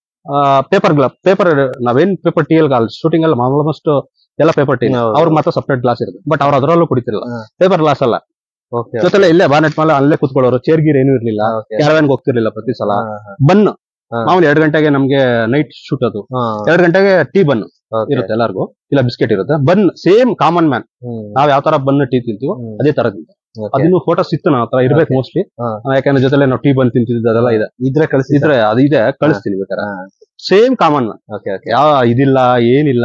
ಪೇಪರ್ ನಾವೇನ್ ಪೇಪರ್ ಟೀ ಅಲ್ಲಿ ಶೂಟಿಂಗ್ ಅಲ್ಲಿ ಆಲ್ಮೋಸ್ಟ್ ಎಲ್ಲ ಪೇಪರ್ ಟೀ, ಅವ್ರಿಗೆ ಮಾತ್ರ ಸಪರೇಟ್ ಗ್ಲಾಸ್ ಇರುತ್ತೆ. ಬಟ್ ಅವ್ರು ಅದರಲ್ಲೂ ಕುಡಿತಿರಲ್ಲ, ಪೇಪರ್ ಗ್ಲಾಸ್ ಅಲ್ಲ. ಜೊತೆಲೆ ಇಲ್ಲೇ ಬಾನೆಟ್ ಮೇಲೆ ಅಲ್ಲೇ ಕುತ್ಕೊಳ್ಳೋರು, ಚೇರ್ ಗೀರ್ ಏನೂ ಇರ್ಲಿಲ್ಲ, ಕ್ಯಾರವ್ಯಾನ್ಗೆ ಹೋಗ್ತಿರ್ಲಿಲ್ಲ ಪ್ರತಿ ಸಲ. ಬನ್ ಮಾಮೂಲಿ 2 ಗಂಟೆಗೆ ನಮ್ಗೆ ನೈಟ್ ಶೂಟ್, ಅದು 2 ಗಂಟೆಗೆ ಟೀ ಬನ್ ಇರುತ್ತೆ ಎಲ್ಲರಿಗೂ, ಇಲ್ಲ ಬಿಸ್ಕೆಟ್ ಇರುತ್ತೆ. ಬನ್ ಸೇಮ್ ಕಾಮನ್ ಮ್ಯಾನ್, ನಾವ್ ಯಾವ ತರ ಬನ್ ಟೀ ತಿಂತೀವೋ ಅದೇ ತರ ತಿಂತೀವಿ. ಅದಿನ್ನು ಫೋಟೋಸ್ ಇತ್ತು ನನ್ನ ಹತ್ರ, ಇರ್ಬೇಕು ಮೋಸ್ಟ್ಲಿ. ಯಾಕಂದ್ರೆ ಜೊತೆಲೆ ನಾವು ಟೀ ಬನ್ ತಿಂತಿದ್ದು ಅದೆಲ್ಲ ಇದೆ. ಇದ್ರೆ ಅದು ಇದೆ, ಕಳಿಸ್ತೀನಿ ಬೇಕಾರೆ. ಸೇಮ್ ಕಾಮನ್ ಮ್ಯಾನ್, ಯಾವ ಇದಿಲ್ಲ ಏನಿಲ್ಲ.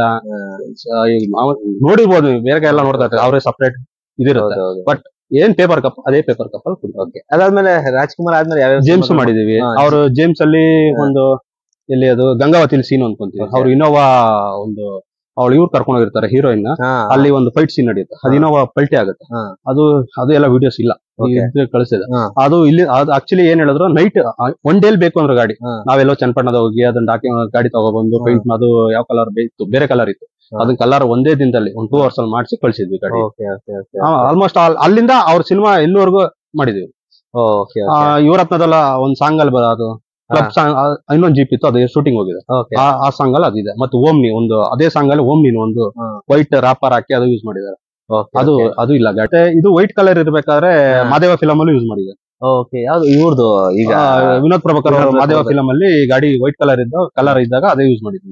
ನೋಡಿರ್ಬೋದು, ಬೇರೆ ಎಲ್ಲ ನೋಡ್ತಾ ಇರ್ತಾರೆ, ಅವರೇ ಸಪರೇಟ್ ಇದಿರುತ್ತೆ. ಬಟ್ ಏನ್ ಪೇಪರ್ ಕಪ್, ಅದೇ ಪೇಪರ್ ಕಪ್ ಅಲ್ಲಿ ಕುಡಿಯೋಕೆ. ಅದಾದ್ಮೇಲೆ ರಾಜ್ಕುಮಾರ್ ಆದ್ಮೇಲೆ ಯಾವ ಜೇಮ್ಸ್ ಮಾಡಿದೀವಿ. ಅವ್ರು ಜೇಮ್ಸ್ ಅಲ್ಲಿ ಒಂದು ಎಲ್ಲಿ ಅದು ಗಂಗಾವತಿಲಿ ಸೀನ್ ಅನ್ಕೊಂತೀವಿ. ಅವ್ರು ಇನ್ನೋವಾ ಒಂದು ಅವಳು ಇವ್ರು ಕರ್ಕೊಂಡು ಹೋಗಿರ್ತಾರೆ ಹೀರೋಯಿನ್, ಅಲ್ಲಿ ಒಂದು ಫೈಟ್ ಸೀನ್ ನಡೆಯುತ್ತೆ, ಅದು ಇನ್ನೋವಾ ಪಲ್ಟಿ ಆಗುತ್ತೆ. ಅದು ಎಲ್ಲ ವಿಡಿಯೋಸ್ ಇಲ್ಲ, ಕಳಿಸಿದೆ. ಅದು ಇಲ್ಲಿ ಆಕ್ಚುಲಿ ಏನ್ ಹೇಳಿದ್ರು, ನೈಟ್ 1 ಡೇ ಬೇಕು ಅಂದ್ರೆ ಗಾಡಿ, ನಾವೆಲ್ಲೋ ಚನ್ನಪಟ್ಟಣದ ಹೋಗಿ ಅದನ್ನ ಗಾಡಿ ತಗೊಬಂದು ಪೈಂಟ್, ಅದು ಯಾವ ಕಲರ್ ಬೇಕು, ಬೇರೆ ಕಲರ್ ಇತ್ತು, ಅದನ್ನ ಕಲರ್ ಒಂದೇ ದಿನದಲ್ಲಿ 1 2 ಅವರ್ಸ್ ಅಲ್ಲಿ ಮಾಡಿಸಿ ಕಳ್ಸಿದ್ವಿ ಗಾಡಿ. ಆಲ್ಮೋಸ್ಟ್ ಅಲ್ಲಿಂದ ಅವ್ರ ಸಿನಿಮಾ ಎಲ್ಲವರೆಗೂ ಮಾಡಿದೀವಿ. ಯುವರತ್ನದಲ್ಲ ಒಂದ್ ಸಾಂಗ್ ಅಲ್ಲಿ ಬರೋದು ಕ್ಲಬ್ ಸಾಂಗ್, ಇನ್ನೊಂದು ಜೀಪ್ ಇತ್ತು, ಅದು ಶೂಟಿಂಗ್ ಹೋಗಿದೆ. ಆ ಸಾಂಗ್ ಅಲ್ಲಿ ಅದಿದೆ. ಮತ್ತೆ ಓಮ್ನಿ ಒಂದು ಅದೇ ಸಾಂಗ್ ಅಲ್ಲಿ ಓಮ್ನಿ ಒಂದು ವೈಟ್ ರಾಪರ್ ಹಾಕಿ ಅದು ಯೂಸ್ ಮಾಡಿದ್ದಾರೆ. ಅದು ಇಲ್ಲ ಗಾಡಿ. ಇದು ವೈಟ್ ಕಲರ್ ಇರ್ಬೇಕಾದ್ರೆ ಮಾದೇವ ಫಿಲಮ್ ಅಲ್ಲಿ ಯೂಸ್ ಮಾಡಿದ್ದಾರೆ. ಯಾವ್ದು ಇವ್ರದ್ದು? ಈಗ ವಿನೋದ್ ಪ್ರಭಾಕರ್ ಮಾದೇವ ಫಿಲಮ್ ಅಲ್ಲಿ ಗಾಡಿ ವೈಟ್ ಕಲರ್ ಇದ್ದಾಗ ಅದೇ ಯೂಸ್ ಮಾಡಿದ್ವಿ.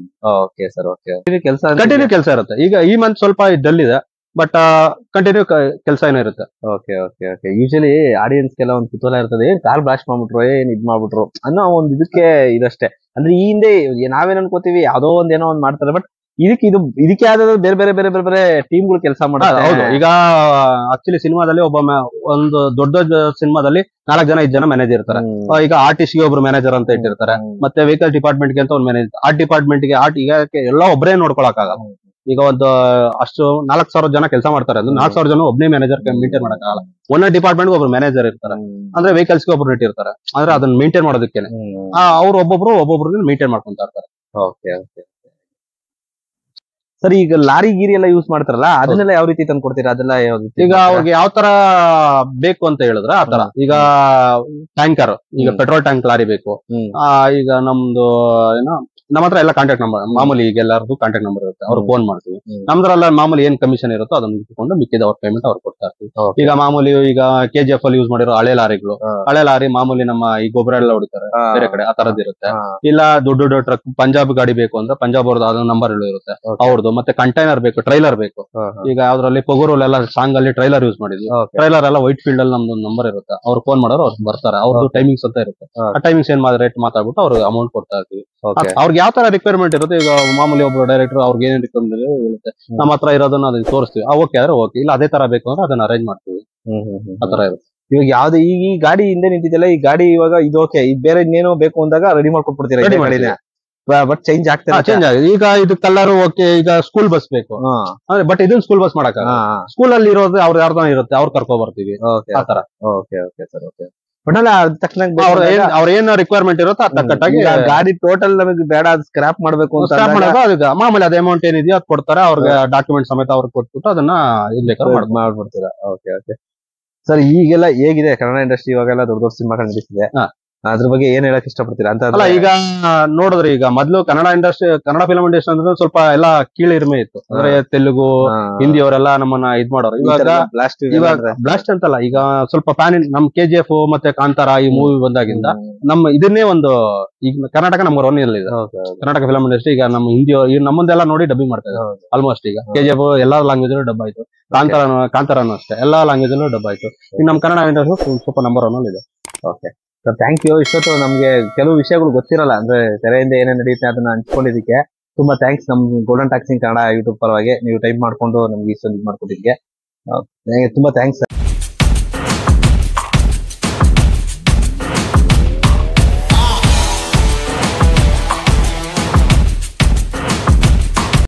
ಕಂಟಿನ್ಯೂ ಕೆಲಸ ಇರುತ್ತೆ. ಈಗ ಈ ಮಂತ್ ಸ್ವಲ್ಪ ಡಲ್ ಇದೆ, ಬಟ್ ಕಂಟಿನ್ಯೂ ಕೆಲಸ ಏನೋ ಇರುತ್ತೆ. ಯೂಶಲಿ ಆಡಿಯನ್ಸ್ಗೆಲ್ಲ ಒಂದು ಕುತೂಹಲ ಇರ್ತದೆ, ಕಾರ್ ಬ್ಲಾಸ್ಟ್ ಮಾಡ್ಬಿಟ್ರು, ಏನ್ ಇದ್ ಮಾಡ್ಬಿಟ್ರು ಅನ್ನೋ ಒಂದು ಇದಕ್ಕೆ ಇದಷ್ಟೇ. ಅಂದ್ರೆ ಈ ಹಿಂದೆ ನಾವೇನ್ ಅನ್ಕೋತೀವಿ, ಯಾವ್ದೋ ಏನೋ ಒಂದ್ ಮಾಡ್ತಾರೆ, ಬಟ್ ಇದಕ್ಕೆ ಯಾವ್ದಾದ್ರು ಬೇರೆ ಬೇರೆ ಬೇರೆ ಬೇರೆ ಬೇರೆ ಟೀಮ್ಗಳು ಕೆಲಸ ಮಾಡ್ತಾರೆ. ಹೌದು, ಈಗ ಆಕ್ಚುಲಿ ಸಿನಿಮಾದಲ್ಲಿ ಒಂದು ದೊಡ್ಡ ಸಿನಿಮಾದಲ್ಲಿ 4 ಜನ 5 ಜನ ಮ್ಯಾನೇಜರ್ ಇರ್ತಾರೆ. ಈಗ ಆರ್ಟಿಸ್ಟ್ ಗೆ ಒಬ್ರು ಮ್ಯಾನೇಜರ್ ಅಂತ ಇಟ್ಟಿರ್ತಾರೆ, ಮತ್ತೆ ವೆಹಿಕಲ್ ಡಿಪಾರ್ಟ್ಮೆಂಟ್ ಗೆ ಅಂತ ಒಂದು ಮ್ಯಾನೇಜರ್, ಆರ್ಟ್ ಡಿಪಾರ್ಟ್ಮೆಂಟ್ ಗೆ ಈಗ ಎಲ್ಲ ಒಬ್ಬರೇ ನೋಡ್ಕೊಳಕ್ ಆಗಲ್ಲ. ಈಗ ಒಂದು ಅಷ್ಟು 4000 ಜನ ಕೆಲಸ ಮಾಡ್ತಾರೆ, ಅಂದ್ರೆ 4000 ಜನ ಒಬ್ಬನೇ ಮ್ಯಾನೇಜರ್ ಮೇಂಟೈನ್ ಮಾಡಕ್ಕಾಗಲ್ಲ. ಒಂದೇ ಡಿಪಾರ್ಟ್ಮೆಂಟ್ ಒಬ್ರು ಮ್ಯಾನೇಜರ್ ಇರ್ತಾರೆ, ಅಂದ್ರೆ ವೆಹಿಕಲ್ಸ್ ಗೆ ಒಬ್ರು ಇಟ್ಟಿರ್ತಾರೆ, ಅಂದ್ರೆ ಅದನ್ನ ಮೇಂಟೈನ್ ಮಾಡೋದಕ್ಕೇನೆ ಅವ್ರು ಒಬ್ಬೊಬ್ರು ಮೇಂಟೈನ್ ಮಾಡ್ಕೊಂತ ಇರ್ತಾರೆ. ಸರ್, ಈಗ ಲಾರಿ ಗೀರಿ ಎಲ್ಲ ಯೂಸ್ ಮಾಡ್ತಾರಲ್ಲ, ಅದನ್ನೆಲ್ಲ ಯಾವ ರೀತಿ ತಂದು ಕೊಡ್ತೀರಾ? ಅದೆಲ್ಲ ಈಗ ಅವ್ರಿಗೆ ಯಾವ ತರ ಬೇಕು ಅಂತ ಹೇಳಿದ್ರೆ ಆ ತರ. ಈಗ ಟ್ಯಾಂಕರ್, ಈಗ ಪೆಟ್ರೋಲ್ ಟ್ಯಾಂಕ್ ಲಾರಿ ಬೇಕು. ಈಗ ನಮ್ದು ಏನೋ ನಮ್ಮ ಹತ್ರ ಎಲ್ಲ ಕಾಂಟ್ಯಾಕ್ಟ್ ನಂಬರ್, ಮಾಮೂಲಿ ಈಗ ಎಲ್ಲರದು ಕಾಂಟ್ಯಾಕ್ಟ್ ನಂಬರ್ ಇರುತ್ತೆ, ಅವ್ರು ಫೋನ್ ಮಾಡ್ತೀವಿ. ನಮ್ದ್ರಲ್ಲ ಮಾಮೂಲಿ ಏನ್ ಕಮಿಷನ್ ಇರುತ್ತೋ ಅದನ್ನ ಇಟ್ಕೊಂಡು ಮಿಕ್ಕಿದ ಅವ್ರ ಪೇಮೆಂಟ್ ಅವ್ರು ಕೊಡ್ತಾ ಇರ್ತೀವಿ. ಈಗ ಮಾಮೂಲಿ ಈಗ KGF ಅಲ್ಲಿ ಯೂಸ್ ಮಾಡಿರೋ ಹಳೆ ಲಾರಿಗಳು, ಹಳೆ ಲಾರಿ ಮಾಮೂಲಿ ನಮ್ಮ ಈ ಗೊಬ್ಬರ ಎಲ್ಲ ಹೊಡಿತಾರೆ ಬೇರೆ ಕಡೆ, ಆ ತರದ್ ಇರುತ್ತೆ. ಇಲ್ಲ ದೊಡ್ಡ ಟ್ರಕ್ ಪಂಜಾಬ್ ಗಾಡಿ ಬೇಕು ಅಂದ್ರೆ ಪಂಜಾಬ್ ಅವ್ರದ್ದು ಅದನ್ನ ನಂಬರ್ ಇರುತ್ತೆ ಅವ್ರದ್ದು. ಮತ್ತೆ ಕಂಟೈನರ್ ಬೇಕು, ಟ್ರೈಲರ್ ಬೇಕು. ಈಗ ಯಾವ್ದ್ರಲ್ಲಿ ಪೊಗೂರಲ್ಲಿ ಸಾಂಗ್ ಅಲ್ಲಿ ಟ್ರೈಲರ್ ಯೂಸ್ ಮಾಡಿದ್ವಿ. ಟ್ರೈಲರ್ ಎಲ್ಲ ವೈಟ್ ಫೀಲ್ಡ್ ಅಲ್ಲಿ ನಮ್ದು ನಂಬರ್ ಇರುತ್ತೆ, ಅವ್ರು ಫೋನ್ ಮಾಡೋರು ಅವ್ರು ಬರ್ತಾರೆ. ಅವ್ರದ್ದು ಟೈಮಿಂಗ್ಸ್ ಅಂತ ಇರುತ್ತೆ, ಆ ಟೈಮಿಂಗ್ಸ್ ಏನ್ ರೇಟ್ ಮಾತಾಡ್ಬಿಟ್ಟು ಅವ್ರಿಗೆ ಅಮೌಂಟ್ ಕೊಡ್ತಾ ಇರ್ತೀವಿ. ಅವ್ರಿಗೆ ಯಾವ ತರ ರಿಕ್ವೈರ್ಮೆಂಟ್ ಇರುತ್ತೆ, ಈಗ ಮಾಮೂಲಿ ಒಬ್ಬರು ಡೈರೆಕ್ಟರ್ ಅವ್ರಿಗೆ ಏನೇನು ರಿಕ್ವೈರ್ಮೆಂಟ್ ಇರುತ್ತೆ ನಮ್ಮ ಹತ್ರ ಇರೋದನ್ನ ಅದನ್ನ ತೋರಿಸ್ತೀವಿ. ಓಕೆ ಆದ್ರೆ ಓಕೆ, ಇಲ್ಲ ಅದೇ ತರ ಬೇಕು ಅಂದ್ರೆ ಅದನ್ನ ಅರೇಂಜ್ ಮಾಡ್ತೀವಿ. ಆತರ ಇರುತ್ತೆ. ಇವಾಗ ಯಾವ್ದು ಈ ಗಾಡಿ ಹಿಂದೆ ನಿಂತಿದ್ದಲ್ಲ, ಈ ಗಾಡಿ ಇವಾಗ ಇದು ಓಕೆ, ಈ ಬೇರೆ ಇನ್ನೇನೋ ಬೇಕು ಅಂದಾಗ ರೆಡಿ ಮಾಡ್ಕೊಟ್ಬಿಡ್ತೀರಾ? ಬಟ್ ಚೇಂಜ್ ಆಗ್ತದೆ. ಚೇಂಜ್ ಆಗಿದೆ. ಈಗ ಇದು ಕಲರ್ ಓಕೆ, ಈಗ ಸ್ಕೂಲ್ ಬಸ್ ಬೇಕು ಅಂದ್ರೆ, ಬಟ್ ಇದನ್ನ ಸ್ಕೂಲ್ ಬಸ್ ಮಾಡಕ ಸ್ಕೂಲ್ ಅಲ್ಲಿ ಇರೋದು ಅವ್ರು ಯಾರ್ದಾನ ಇರುತ್ತೆ, ಅವ್ರು ಕರ್ಕೊ ಬರ್ತೀವಿ. ಆತರ. Okay okay sir, okay. ಒಟ್ಟಲ್ಲ ತಕ್ಷಣ ಅವ್ರ ಏನ್ ರಿಕ್ವೈರ್ಮೆಂಟ್ ಇರುತ್ತೋ ಅದ್ ತಕ್ಕಟ್ಟಾಗಿ ಗಾಡಿ ಟೋಟಲ್ ನಮಗೆ ಬೇಡ, ಅದು ಸ್ಕ್ರಾಪ್ ಮಾಡ್ಬೇಕು ಅಂತ ಮಾಮೂಲಿ ಅದ್ ಅಮೌಂಟ್ ಏನಿದೆಯೋ ಅದ್ ಕೊಡ್ತಾರೆ. ಅವ್ರಿಗೆ ಡಾಕ್ಯುಮೆಂಟ್ ಸಮೇತ ಅವ್ರಿಗೆ ಕೊಟ್ಬಿಟ್ಟು ಅದನ್ನ ಇದ್ ಬೇಕಾದ್ರೆ ಮಾಡ್ಬಿಡ್ತೀರಾ? Okay okay sir. ಈಗೆಲ್ಲ ಹೇಗಿದೆ ಕನ್ನಡ ಇಂಡಸ್ಟ್ರಿ? ಇವಾಗೆಲ್ಲ ದೊಡ್ಡ ದೊಡ್ಡ ಸಿನಿಮಾಗಳು ನಡೀತಿದೆ, ಅದ್ರ ಬಗ್ಗೆ ಏನ್ ಹೇಳಕ್ ಇಷ್ಟಪಡ್ತೀರಾ ಅಂತ? ಅಲ್ಲ, ಈಗ ನೋಡಿದ್ರೆ ಈಗ ಮೊದ್ಲು Kannada industry, Kannada film industry ಅಂದ್ರೆ ಸ್ವಲ್ಪ ಎಲ್ಲಾ ಕೀಳಿರಿಮೆ ಇತ್ತು. ಅಂದ್ರೆ ತೆಲುಗು, ಹಿಂದಿ ಅವರೆಲ್ಲ ನಮ್ಮನ್ನ ಇದ್ ಮಾಡೋರು. ಇವಾಗ ಬ್ಲಾಸ್ಟ್ ಅಂತಲ್ಲ, ಈಗ ಸ್ವಲ್ಪ ಪ್ಯಾನ್ ನಮ್ KGF ಮತ್ತೆ ಕಾಂತಾರ ಈ ಮೂವಿ ಬಂದಾಗಿಂದ ನಮ್ಮ ಇದನ್ನೇ ಒಂದು, ಈಗ ಕರ್ನಾಟಕ ನಂಬರ್ 1 ಇದೆ. ಕರ್ನಾಟಕ ಫಿಲ್ಮ್ ಇಂಡಸ್ಟ್ರಿ ಈಗ ನಮ್ಮ ಹಿಂದಿ ನಮ್ಮಂದೆಲ್ಲ ನೋಡಿ ಡಬ್ಬಿಂಗ್ ಮಾಡ್ತಾ ಇದ್ದಾರೆ ಆಲ್ಮೋಸ್ಟ್. ಈಗ KGF ಎಲ್ಲಾ ಲ್ಯಾಂಗ್ವೇಜ್ ಅಲ್ಲೂ ಡಬ್ ಆಯ್ತು, ಕಾಂತಾರನು ಅಷ್ಟೇ ಎಲ್ಲಾ ಲ್ಯಾಂಗ್ವೇಜ್ ಅಲ್ಲೂ ಡಬ್ ಆಯ್ತು. ಈಗ ನಮ್ ಕನ್ನಡ ಇಂಡಸ್ಟ್ರಿ ಸ್ವಲ್ಪ ನಂಬರ್ 1 ಇದೆ. Okay sir, thank you. ಇಷ್ಟೊತ್ತು ನಮ್ಗೆ ಕೆಲವು ವಿಷಯಗಳು ಗೊತ್ತಿರಲ್ಲ, ಅಂದ್ರೆ ತೆರೆಯಿಂದ ಏನೇನು ನಡೆಯುತ್ತೆ ಅದನ್ನ ಹಂಚ್ಕೊಂಡಿದ್ದಕ್ಕೆ ತುಂಬಾ ಥ್ಯಾಂಕ್ಸ್. ನಮ್ ಗೋಲ್ಡನ್ ಟ್ಯಾಕ್ಸಿಂಗ್ ಕನ್ನಡ ಯೂಟ್ಯೂಬ್ ಪರವಾಗಿ ನೀವು ಟೈಪ್ ಮಾಡ್ಕೊಂಡು ನಮ್ಗೆ ಇಷ್ಟೊಂದು ಮಾಡ್ಕೊಟ್ಟಿದ್ದಕ್ಕೆ ತುಂಬಾ ಥ್ಯಾಂಕ್ಸ್.